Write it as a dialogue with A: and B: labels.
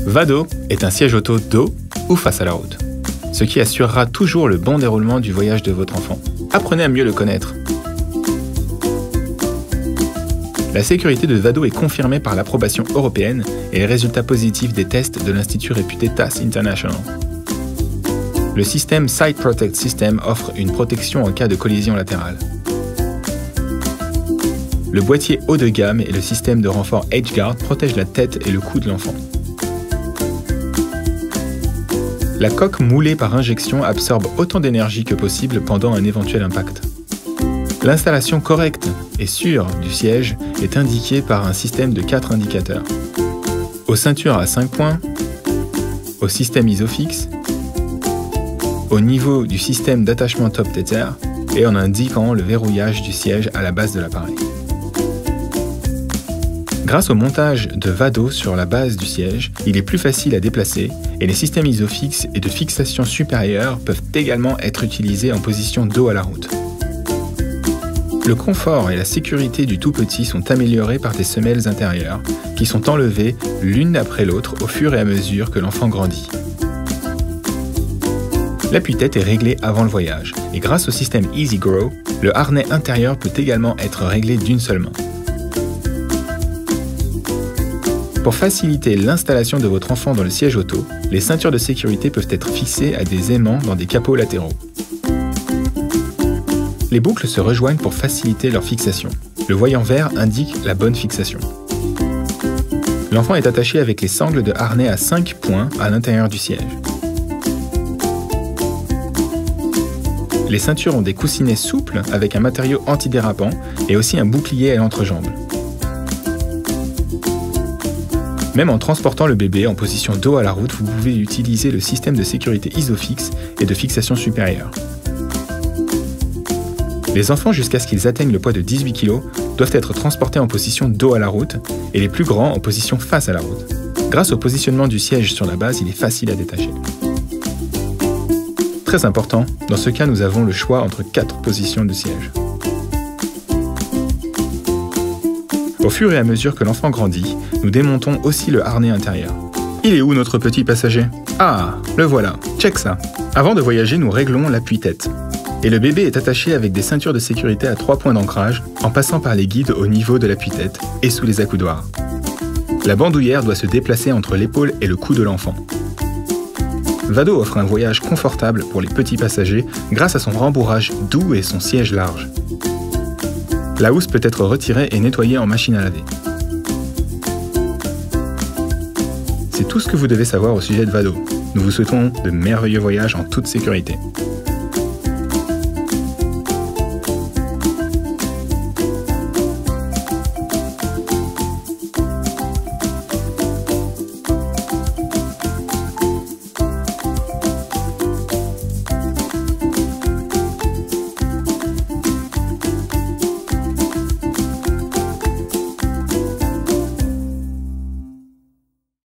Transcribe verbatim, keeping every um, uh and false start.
A: Vado est un siège auto dos ou face à la route, ce qui assurera toujours le bon déroulement du voyage de votre enfant. Apprenez à mieux le connaître. La sécurité de Vado est confirmée par l'approbation européenne et les résultats positifs des tests de l'institut réputé T A S International. Le système Side Protect System offre une protection en cas de collision latérale. Le boîtier haut de gamme et le système de renfort Edgeguard protègent la tête et le cou de l'enfant. La coque moulée par injection absorbe autant d'énergie que possible pendant un éventuel impact. L'installation correcte et sûre du siège est indiquée par un système de quatre indicateurs. Aux ceintures à cinq points, au système Isofix, au niveau du système d'attachement top tether et en indiquant le verrouillage du siège à la base de l'appareil. Grâce au montage de Vado sur la base du siège, il est plus facile à déplacer et les systèmes Isofix et de fixation supérieure peuvent également être utilisés en position dos à la route. Le confort et la sécurité du tout petit sont améliorés par des semelles intérieures qui sont enlevées l'une après l'autre au fur et à mesure que l'enfant grandit. L'appui-tête est réglé avant le voyage et grâce au système Easy Grow, le harnais intérieur peut également être réglé d'une seule main. Pour faciliter l'installation de votre enfant dans le siège auto, les ceintures de sécurité peuvent être fixées à des aimants dans des capots latéraux. Les boucles se rejoignent pour faciliter leur fixation. Le voyant vert indique la bonne fixation. L'enfant est attaché avec les sangles de harnais à cinq points à l'intérieur du siège. Les ceintures ont des coussinets souples avec un matériau antidérapant et aussi un bouclier à l'entrejambe. Même en transportant le bébé en position dos à la route, vous pouvez utiliser le système de sécurité Isofix et de fixation supérieure. Les enfants jusqu'à ce qu'ils atteignent le poids de dix-huit kilos doivent être transportés en position dos à la route et les plus grands en position face à la route. Grâce au positionnement du siège sur la base, il est facile à détacher. Très important, dans ce cas nous avons le choix entre quatre positions de siège. Au fur et à mesure que l'enfant grandit, nous démontons aussi le harnais intérieur. Il est où notre petit passager? Ah, le voilà, check ça. Avant de voyager, nous réglons l'appui-tête. Et le bébé est attaché avec des ceintures de sécurité à trois points d'ancrage, en passant par les guides au niveau de l'appui-tête et sous les accoudoirs. La bandoulière doit se déplacer entre l'épaule et le cou de l'enfant. Vado offre un voyage confortable pour les petits passagers grâce à son rembourrage doux et son siège large. La housse peut être retirée et nettoyée en machine à laver. C'est tout ce que vous devez savoir au sujet de Vado. Nous vous souhaitons de merveilleux voyages en toute sécurité.